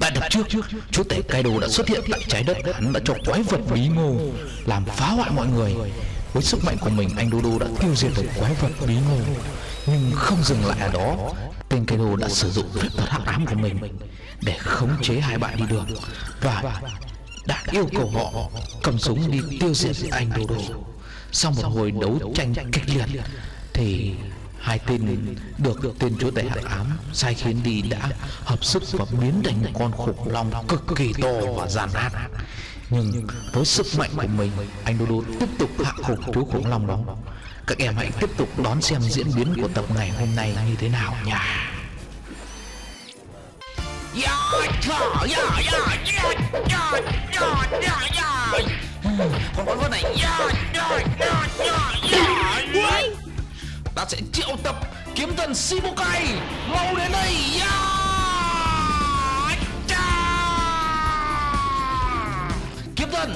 Tại đợt trước, chúa tể Kaido đã xuất hiện tại trái đất. Hắn đã cho quái vật bí ngô làm phá hoại mọi người. Với sức mạnh của mình, anh Dodo đã tiêu diệt được quái vật bí ngô. Nhưng không dừng lại ở đó, tên Kaido đã sử dụng phép thuật hắc ám của mình để khống chế hai bạn đi đường và đã yêu cầu họ cầm súng đi tiêu diệt anh Dodo. Sau một hồi đấu tranh kịch liệt thì hai tên được tên chúa tể hắc ám sai khiến đi đã hợp sức và biến thành một con khủng long cực kỳ to và gian ác. Nhưng với sức mạnh của mình, anh Dodo tiếp tục hạ gục chú khủng long đó. Các em hãy tiếp tục đón xem diễn biến của tập ngày hôm nay như thế nào nha. Con này ta sẽ triệu tập kiếm thần Shibukai, mau đến đây. Kiếm thần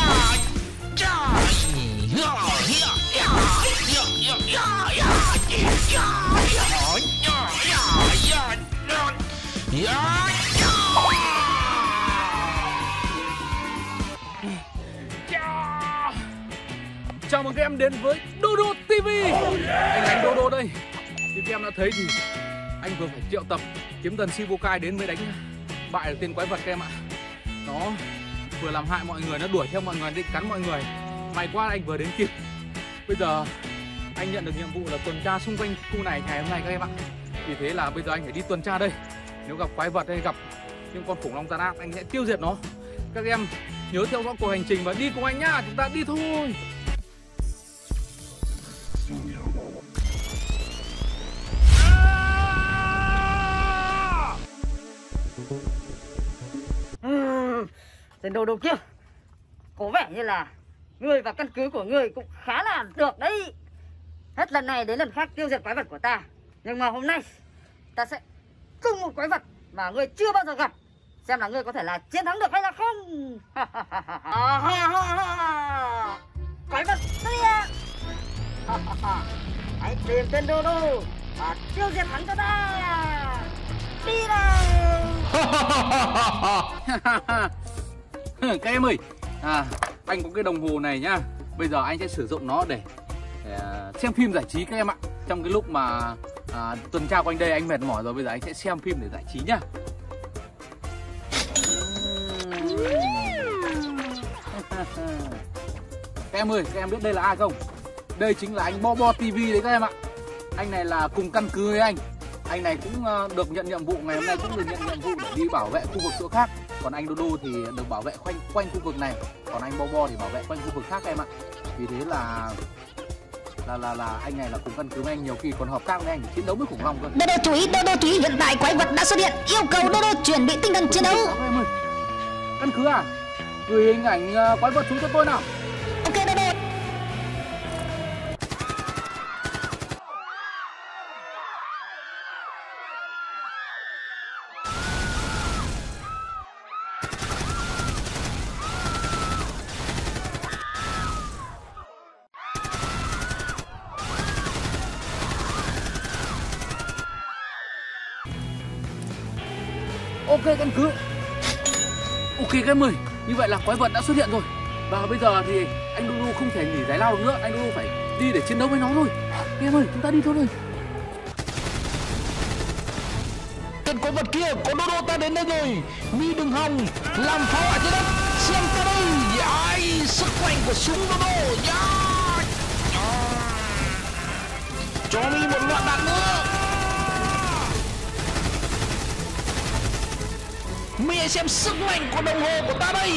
chào mừng các em đến với Dodo TV. Anh Dodo đây. Như các em đã thấy thì anh vừa phải triệu tập kiếm thần Shibukai đến mới đánh bại được tên quái vật các em ạ. Nó vừa làm hại mọi người, nó đuổi theo mọi người, định cắn mọi người. May quá anh vừa đến kịp. Bây giờ anh nhận được nhiệm vụ là tuần tra xung quanh khu này ngày hôm nay các em ạ. Vì thế là bây giờ anh phải đi tuần tra đây. Nếu gặp quái vật hay gặp những con khủng long gian ác, anh sẽ tiêu diệt nó. Các em nhớ theo dõi cuộc hành trình và đi cùng anh nhá. Chúng ta đi thôi. Tên Dodo kia, có vẻ như là ngươi và căn cứ của ngươi cũng khá là được đấy. Hết lần này đến lần khác tiêu diệt quái vật của ta. Nhưng mà hôm nay ta sẽ tung một quái vật mà ngươi chưa bao giờ gặp, xem là ngươi có thể là chiến thắng được hay là không. Quái vật xuất hiện. Hãy tìm tên Dodo và tiêu diệt hắn cho ta. Đi nào. Các em ơi, anh có cái đồng hồ này nhá. Bây giờ anh sẽ sử dụng nó để xem phim giải trí các em ạ. Trong cái lúc mà tuần tra quanh đây anh mệt mỏi rồi, bây giờ anh sẽ xem phim để giải trí nhá. Các em ơi, các em biết đây là ai không? Đây chính là anh Bobo TV đấy các em ạ. Anh này là cùng căn cứ với anh. Anh này cũng được nhận nhiệm vụ, ngày hôm nay cũng được nhận nhiệm vụ để đi bảo vệ khu vực chỗ khác. Còn anh Dodo thì được bảo vệ quanh khu vực này. Còn anh Bobo thì bảo vệ quanh khu vực khác em ạ. Vì thế là anh này là cùng căn cứ với anh, nhiều khi còn hợp tác với anh để chiến đấu với khủng long cơ. Dodo chú ý, hiện tại quái vật đã xuất hiện, yêu cầu Dodo chuẩn bị tinh thần chiến đấu. Em ơi, căn cứ à? Gửi hình ảnh quái vật xuống cho tôi nào. Ok Dodo. Ok căn cứ. Ok các em ơi, như vậy là quái vật đã xuất hiện rồi. Và bây giờ thì anh Dodo không thể nghỉ giải lao được nữa. Anh Dodo phải đi để chiến đấu với nó thôi. Các em ơi, chúng ta đi thôi. Tên quái vật kia, có Dodo ta đến đây rồi. Mi đừng hòng làm phá hoại trái đất. Xem ta đây. Sức mạnh của súng Dodo. Cho Mi một loạt đạn nữa. Mi hãy xem sức mạnh của đồng hồ của ta đây.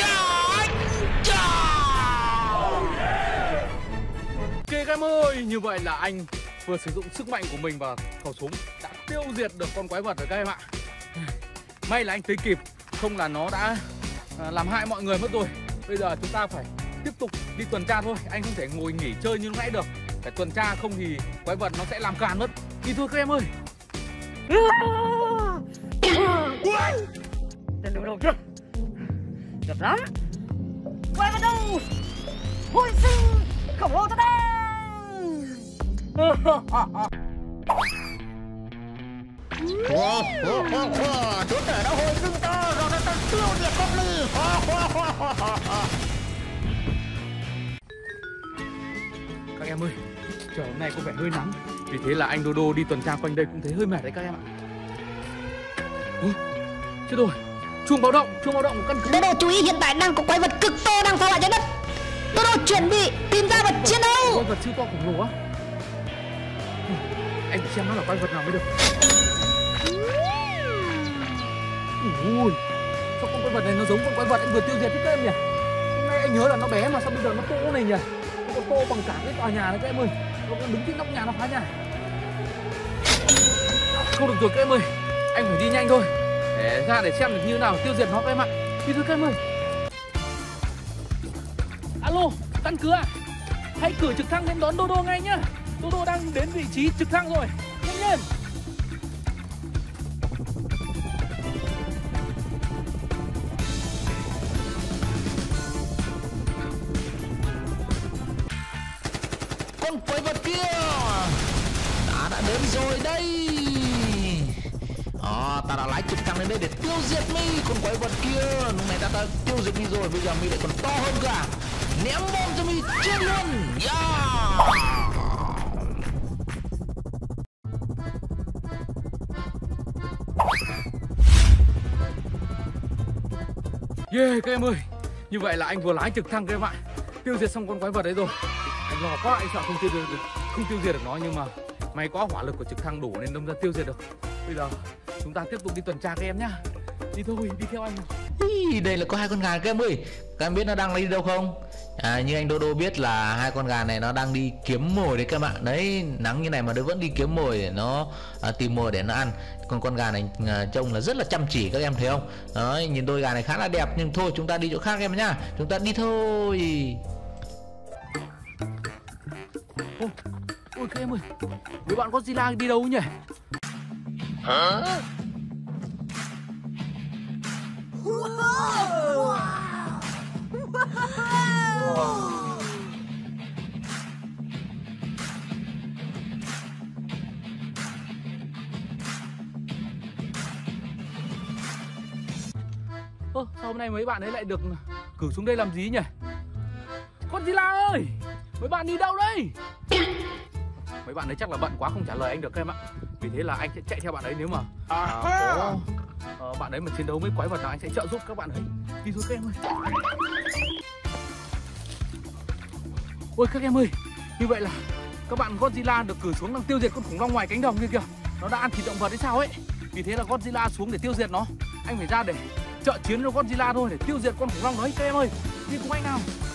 Ok các em ơi, như vậy là anh vừa sử dụng sức mạnh của mình và khẩu súng đã tiêu diệt được con quái vật rồi các em ạ. May là anh tới kịp, không là nó đã làm hại mọi người mất rồi. Bây giờ chúng ta phải tiếp tục đi tuần tra thôi. Anh không thể ngồi nghỉ chơi như lúc nãy được. Phải tuần tra, không thì quái vật nó sẽ làm càn mất. Đi thôi các em ơi. Tên Dodo kia, đẹp lắm. Quay vào đâu, hồi sinh khổng lồ cho ta. Chúa tể đã hồi sinh ta. em ơi, trời hôm nay có vẻ hơi nắng, vì thế là anh Dodo đi tuần tra quanh đây cũng thấy hơi mệt đấy các em ạ. Chết rồi, chuông báo động của căn cứ. Dodo chú ý, hiện tại đang có quái vật cực to đang phá hoại trái đất. Dodo chuẩn bị tìm ra vật chiến đấu. Quái vật siêu to khổng lồ á. Anh phải xem nó là quái vật nào mới được. Ui, sao con quái vật này nó giống con quái vật anh vừa tiêu diệt thế các em nhỉ? Hôm nay anh nhớ là nó bé mà sao bây giờ nó to này nhỉ? Nó to bằng cả cái tòa nhà đấy các em ơi. Nó đứng trên nóc nhà nó phá nhà. Không được rồi các em ơi, anh phải đi nhanh thôi để ra để xem được như nào tiêu diệt nó các em ạ. Đi thôi các em ơi. Alo, căn cứ à? Hãy cử trực thăng đến đón Dodo ngay nhá. Dodo đang đến vị trí trực thăng rồi. Nhanh lên. Con quái vật kia đã đến rồi đây. Ta đã lái trực thăng đến đây để tiêu diệt mi con quái vật kia. Lúc này ta đã tiêu diệt mi rồi, bây giờ mi lại còn to hơn cả. Ném bom cho mi chết luôn. Yeah các em ơi, như vậy là anh vừa lái trực thăng các em ạ, tiêu diệt xong con quái vật đấy rồi. Anh lo quá, anh sợ không tiêu diệt được nó, nhưng mà may quá hỏa lực của trực thăng đủ nên đâm ra tiêu diệt được. Bây giờ chúng ta tiếp tục đi tuần tra các em nhá. Đi thôi, đi theo anh. Đây là có 2 con gà các em ơi. Các em biết nó đang đi đâu không? Như anh Dodo biết là 2 con gà này nó đang đi kiếm mồi đấy các em ạ. Đấy, nắng như này mà nó vẫn đi kiếm mồi để nó tìm mồi để nó ăn. Còn con gà này trông là rất là chăm chỉ, các em thấy không? Đấy, nhìn đôi gà này khá là đẹp, nhưng thôi chúng ta đi chỗ khác em nhá. Chúng ta đi thôi. Ôi các em ơi, đứa bạn Godzilla đi đâu nhỉ? Hả? Sao hôm nay mấy bạn ấy lại được cử xuống đây làm gì nhỉ? Godzilla ơi, mấy bạn đi đâu đây? Mấy bạn ấy chắc là bận quá không trả lời anh được các em ạ. Vì thế là anh sẽ chạy theo bạn ấy, nếu mà có bạn ấy mà chiến đấu với quái vật nào anh sẽ trợ giúp các bạn ấy. Đi thôi các em ơi. Ôi các em ơi, như vậy là các bạn Godzilla được cử xuống đang tiêu diệt con khủng long ngoài cánh đồng kia kìa. Nó đã ăn thịt động vật hay sao ấy. Vì thế là Godzilla xuống để tiêu diệt nó. Anh phải ra để trợ chiến với Godzilla thôi, để tiêu diệt con khủng long đấy các em ơi. Đi cùng anh nào.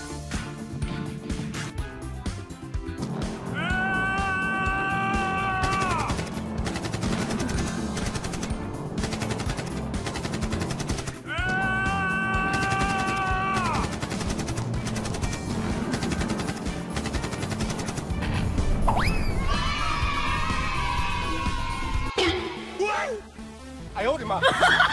Ai ốt mà.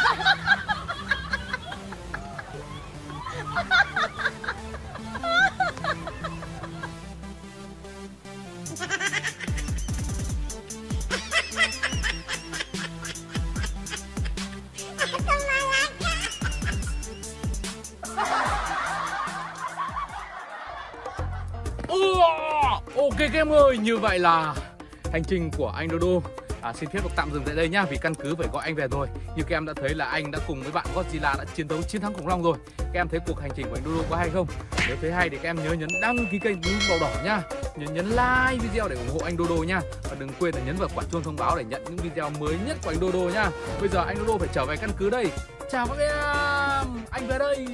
Ok các em ơi, như vậy là hành trình của anh Dodo xin phép được tạm dừng tại đây nhá, vì căn cứ phải gọi anh về rồi. Như các em đã thấy là anh đã cùng với bạn Godzilla đã chiến thắng khủng long rồi. Các em thấy cuộc hành trình của anh Dodo có hay không? Nếu thấy hay thì các em nhớ nhấn đăng ký kênh nút màu đỏ nhá, nhấn like video để ủng hộ anh Dodo nhá, và đừng quên là nhấn vào quả chuông thông báo để nhận những video mới nhất của anh Dodo nhá. Bây giờ anh Dodo phải trở về căn cứ đây. Chào các em, anh về đây.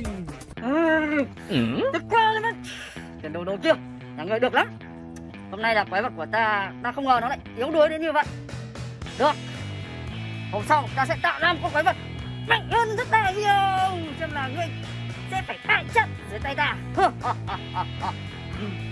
Tức quá lên đấy. Cái Dodo kia là người được lắm. Hôm nay là quái vật của ta không ngờ nó lại yếu đuối đến như vậy. Được, hôm sau ta sẽ tạo ra một con quái vật mạnh hơn rất là nhiều. Xem là ngươi sẽ phải bại trận dưới tay ta.